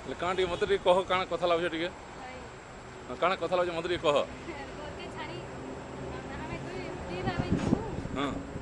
କାଣା ଟିକେ ମୋତେ ଟିକେ କହ କାଣା କଥା ଲାଗୁଛ ଟିକେ କାଣା କଥା ଲାଗୁଛ ମୋତେ ଟିକେ କହ ଛାଡ଼ି ଆମେ ଦୁଇ ଭାଇ ଯିବୁ ହଁ